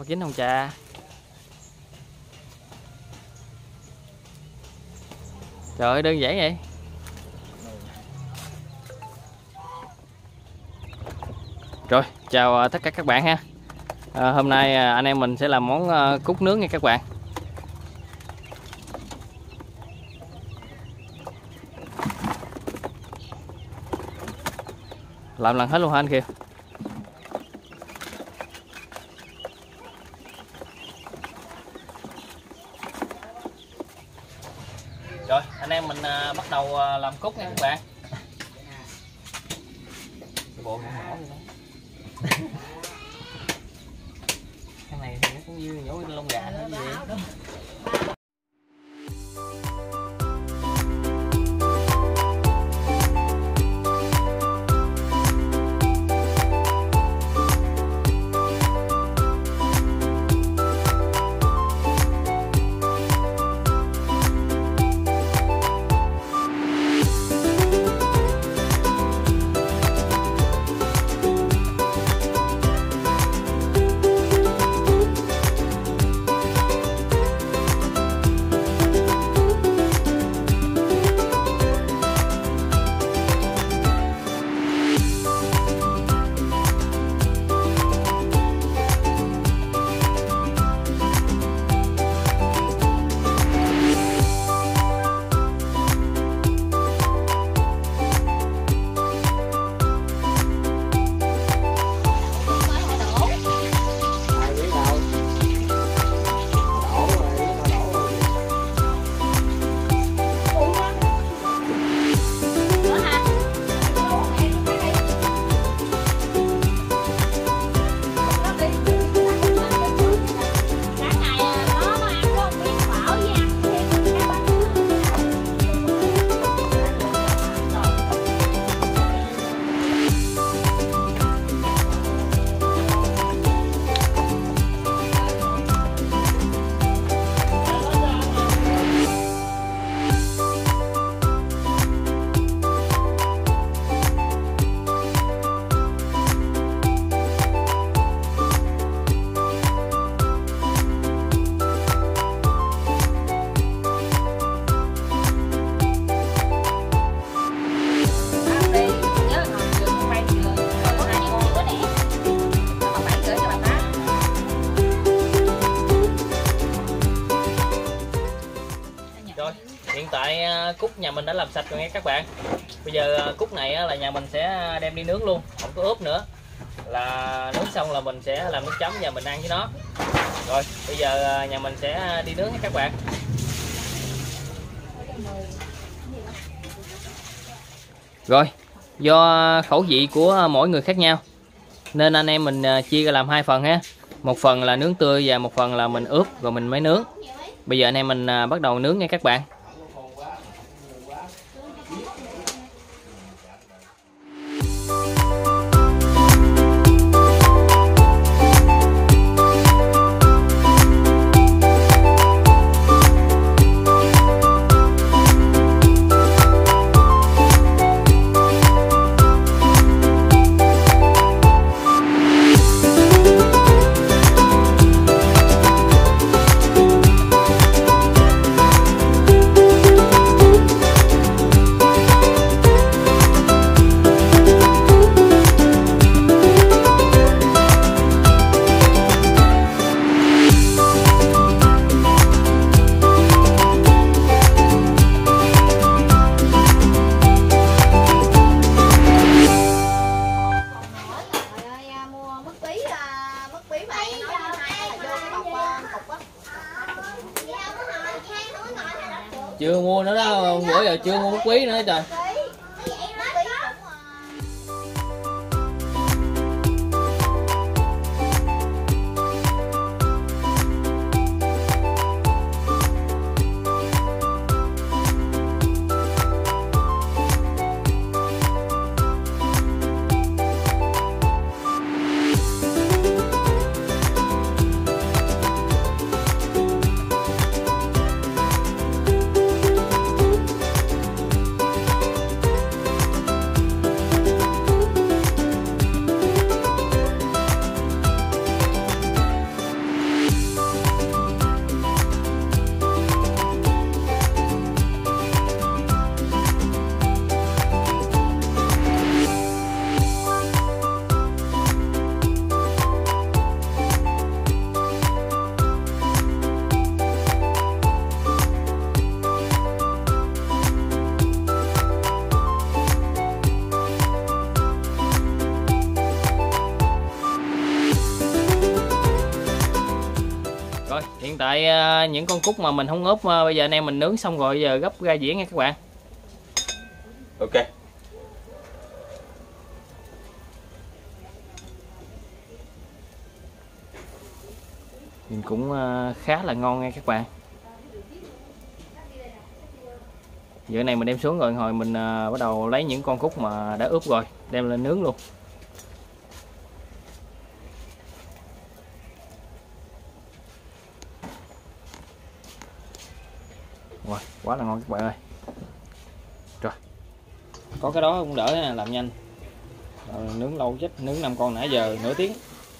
chín không cha? Trời ơi đơn giản vậy. Rồi chào tất cả các bạn ha. Hôm nay anh em mình sẽ làm món cút nướng nha các bạn. Làm lần hết luôn hả anh Kiều? Rồi anh em mình bắt đầu làm cút nha các bạn. Bộ nhỏ vậy đó. Cái này thì nó cũng như nhổ lông gà thôi gì vậy. Hiện tại cút nhà mình đã làm sạch rồi nghe các bạn. Bây giờ cút này là nhà mình sẽ đem đi nướng luôn, không có ướp nữa. Là nướng xong là mình sẽ làm nước chấm và mình ăn với nó. Rồi bây giờ nhà mình sẽ đi nướng nha các bạn. Rồi do khẩu vị của mỗi người khác nhau nên anh em mình chia ra làm hai phần ha. Một phần là nướng tươi và một phần là mình ướp rồi mình mới nướng. Bây giờ anh em mình bắt đầu nướng nha các bạn. Chưa mua nữa đó, bữa giờ chưa mua mứt quý nữa trời. lại những con cút mà mình không ốp, bây giờ anh em mình nướng xong rồi giờ gấp ra dĩa nha các bạn. Ok. Nhìn cũng khá là ngon nha các bạn. Giờ này mình đem xuống rồi, hồi mình bắt đầu lấy những con cút mà đã ướp rồi đem lên nướng luôn. Wow, quá là ngon các bạn ơi. Rồi, có cái đó cũng đỡ nha, làm nhanh. Nướng lâu chết, nướng 5 con nãy giờ nửa tiếng.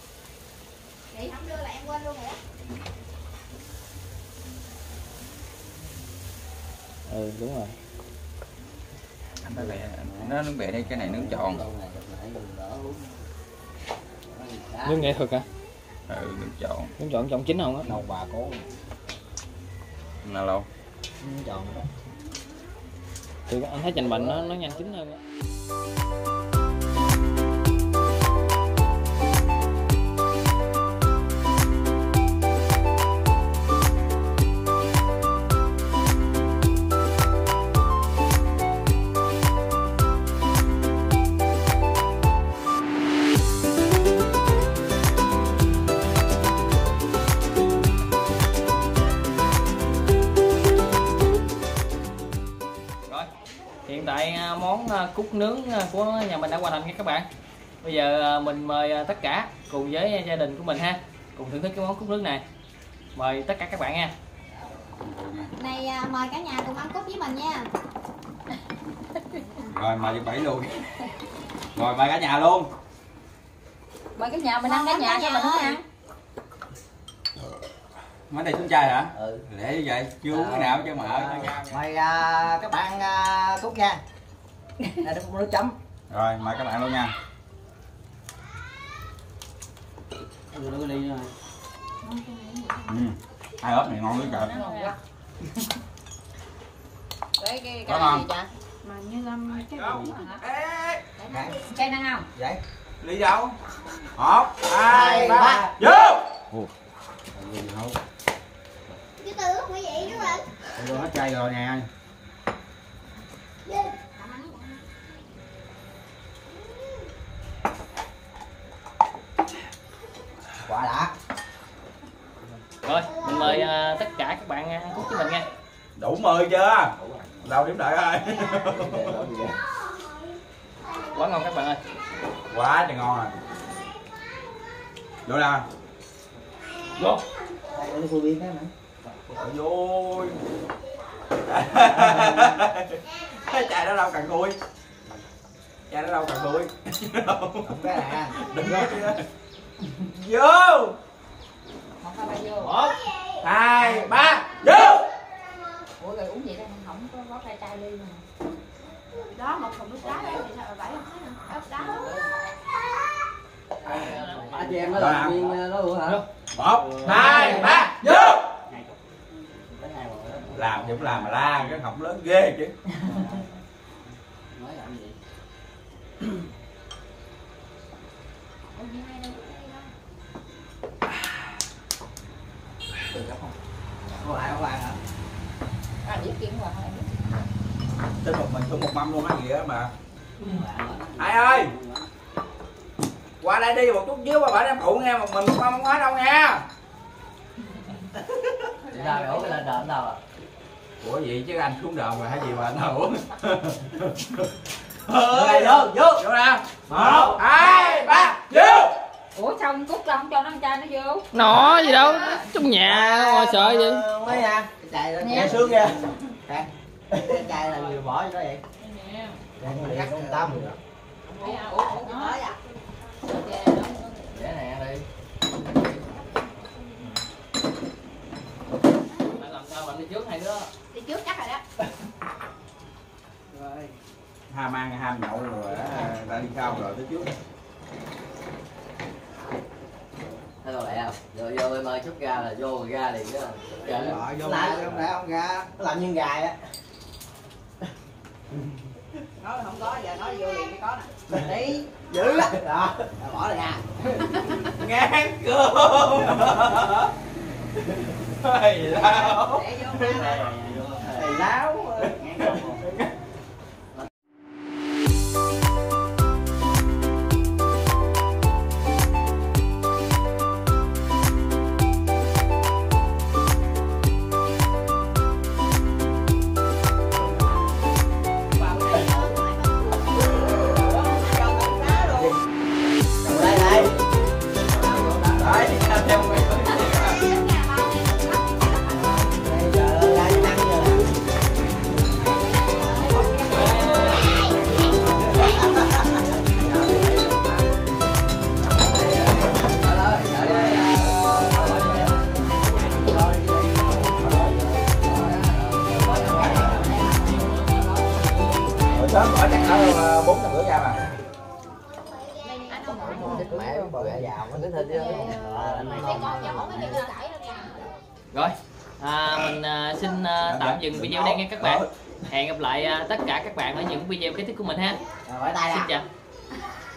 Ừ đúng rồi. Anh phải nó nướng bẹ đây, cái này nướng tròn. Nướng nghệ thuật hả? Ừ, nướng tròn. Nướng tròn tròn chín không á? Đâu bà cố. Nào lâu. Nướng tròn đó. Thì anh thấy chành bành nó nhanh chín hơn á. Hiện tại món cút nướng của nhà mình đã hoàn thành nha các bạn. Bây giờ mình mời tất cả cùng với gia đình của mình ha, cùng thưởng thức cái món cút nướng này. Mời tất cả các bạn nha. Này mời cả nhà cùng ăn cút với mình nha. Rồi mời chị Bảy luôn. Rồi mời cả nhà luôn. Mời cả nhà mình ăn, cả nhà cho mình không ăn. Mấy đây xuống chai hả? Ừ. Để như vậy, chưa uống cái nào cho mở. Mời các bạn cút nha. Đây nước chấm. Rồi mời các bạn luôn nha. Đưa ly nha. Hai ớt này ngon lắm trời. Cái Có ngon. gì vậy? Mà như làm cái Ê, Cây năng không? Vậy. ly đâu? 1, 2, 3, vô! chứ tư quý vị đúng không? Đưa hết chai rồi nè. Quả đã. Rồi, mình mời tất cả các bạn ăn cút với mình nha. Đủ 10 chưa? Đâu điểm đợi ơi. Quá ngon các bạn ơi. Quá trời ngon rồi. Vô nào. Vô. Đây tôi biết cái nữa. Vui. Chai đó đâu cần khui. Chai đó đâu cần khui. Không cái nè. Đừng có. Vô. Một hai ba vô. 1, 2, 3, vô! Ủa rồi uống gì đây không có chai chai ly mà. Đó một thùng nước đá đây thì sao là 7 ớt đá. Anh chị em nó làm viên nó luôn hả? 1, 2, 3, vô! Làm thì cũng làm mà la, cái học lớn ghê chứ. Mới làm gì? Không lại không ăn hả? Biết kiếm rồi thôi. Trên một mình xuống một mâm luôn á gì á mà. Ai ơi! Qua đây đi một chút xíu mà bà đem phụ nghe, một mình một mâm không hết đâu nha. Chị ra mày uống lên đợm đâu à? Ủa gì chứ anh xuống đờm rồi hay gì mà anh uống. Vô, vô. Vô nè. 1, 2, 3, vô! Ủa sao ông Cút không cho nó ăn chai nó vô? Nó gì đâu, trong nhà ngồi sợ gì. Mấy nha. Chạy lên nghe sướng kìa. Cái chai là người bỏ cho nó vậy. Đây cắt con tâm. Để nè đi. Làm sao làm đi trước hai đứa. Đi trước chắc rồi đó. Rồi. Ham ăn ham nhậu rồi á, ta đi sau rồi tới trước. Thấy đâu lẹ không? Vô vô mời chút ra là vô ra liền đó. Trời ơi, vô lại không lẽ không ra. Nó làm như gài á. Nói không có, giờ nói vô liền mới có nè. Đấy, dữ á. Đó, bỏ ra nha. Ngán cơm. Thầy láo. Thầy láo. Sớm ở chắc ở 4:30 ra mà. Mẹ bò gà giàu nó tính thịt chứ. Rồi mình xin tạm dừng video đây nha các bạn. Hẹn gặp lại tất cả các bạn ở những video kế tiếp của mình ha. Rồi tay Xin ra. chào.